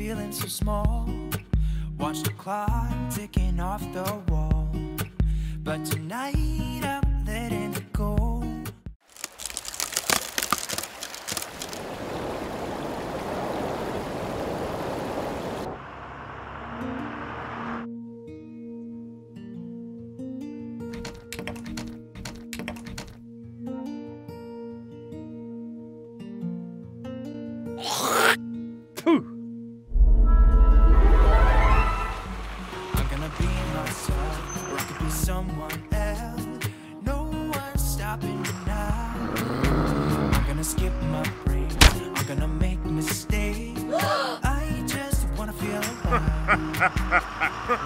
feeling so small. Watch the clock ticking off the wall. But tonight I'm letting it go. Or I could be someone else. No one's stopping me now. I'm gonna skip my breaks. I'm gonna make mistakes. I just wanna feel alive.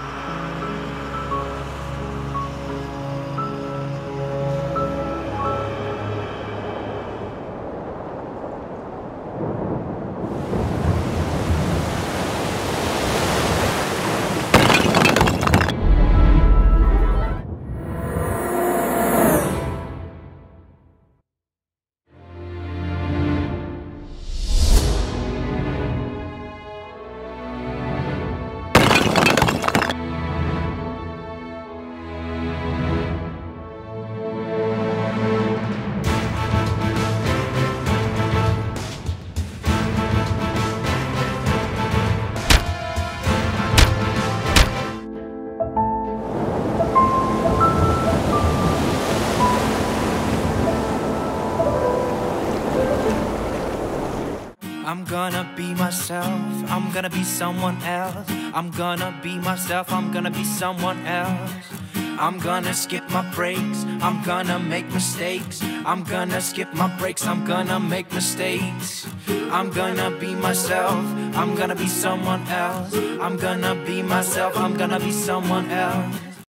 I'm gonna be myself, I'm gonna be someone else. I'm gonna be myself, I'm gonna be someone else. I'm gonna skip my breaks, I'm gonna make mistakes. I'm gonna skip my breaks, I'm gonna make mistakes. I'm gonna be myself, I'm gonna be someone else. I'm gonna be myself, I'm gonna be someone else.